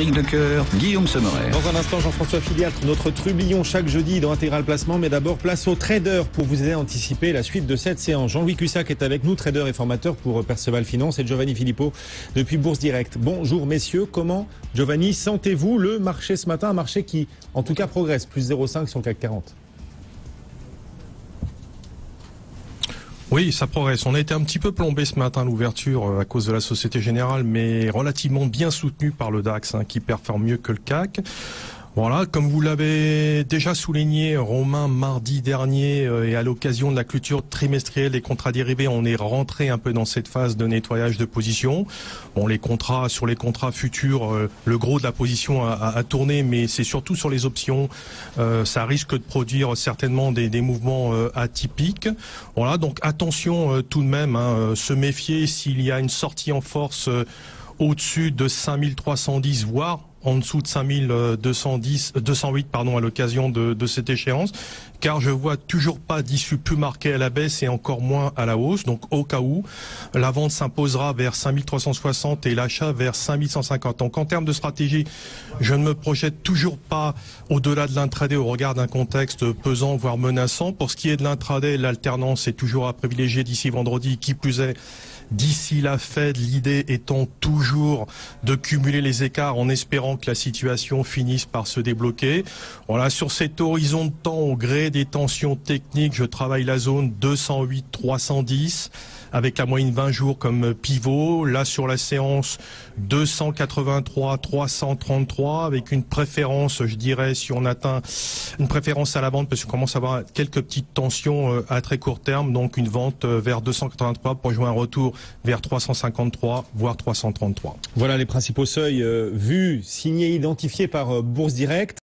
De cœur, Guillaume Semmerer. Dans un instant, Jean-François Filiatre, notre trublion chaque jeudi dans Intégral Placement. Mais d'abord, place au trader pour vous aider à anticiper la suite de cette séance. Jean-Louis Cussac est avec nous, trader et formateur pour Perceval Finance, et Giovanni Filippo depuis Bourse Direct. Bonjour messieurs, comment, Giovanni, sentez-vous le marché ce matin? Un marché qui, en tout cas, progresse, plus 0,5 sur le CAC 40. Oui, ça progresse. On a été un petit peu plombé ce matin à l'ouverture à cause de la Société Générale, mais relativement bien soutenu par le DAX, qui performe mieux que le CAC. Voilà, comme vous l'avez déjà souligné, Romain, mardi dernier, et à l'occasion de la clôture trimestrielle des contrats dérivés, on est rentré un peu dans cette phase de nettoyage de position. Bon, sur les contrats futurs, le gros de la position a tourné, mais c'est surtout sur les options. Ça risque de produire certainement des mouvements atypiques. Voilà, donc attention tout de même, se méfier s'il y a une sortie en force au-dessus de 5310, voire en dessous de 5208 à l'occasion de cette échéance, car je vois toujours pas d'issue plus marquée à la baisse et encore moins à la hausse. Donc au cas où, la vente s'imposera vers 5360 et l'achat vers 5150. Donc en termes de stratégie, je ne me projette toujours pas au-delà de l'intraday au regard d'un contexte pesant voire menaçant. Pour ce qui est de l'intraday, l'alternance est toujours à privilégier d'ici vendredi, qui plus est d'ici la Fed, l'idée étant toujours de cumuler les écarts en espérant que la situation finisse par se débloquer. Voilà, sur cet horizon de temps, au gré des tensions techniques, je travaille la zone 208-310 avec la moyenne 20 jours comme pivot. Là, sur la séance, 283-333 avec une préférence, je dirais, si on atteint une préférence à la vente, parce qu'on commence à avoir quelques petites tensions à très court terme, donc une vente vers 283 pour jouer un retour vers 353, voire 333. Voilà les principaux seuils vus, signés, identifiés par Bourse Direct.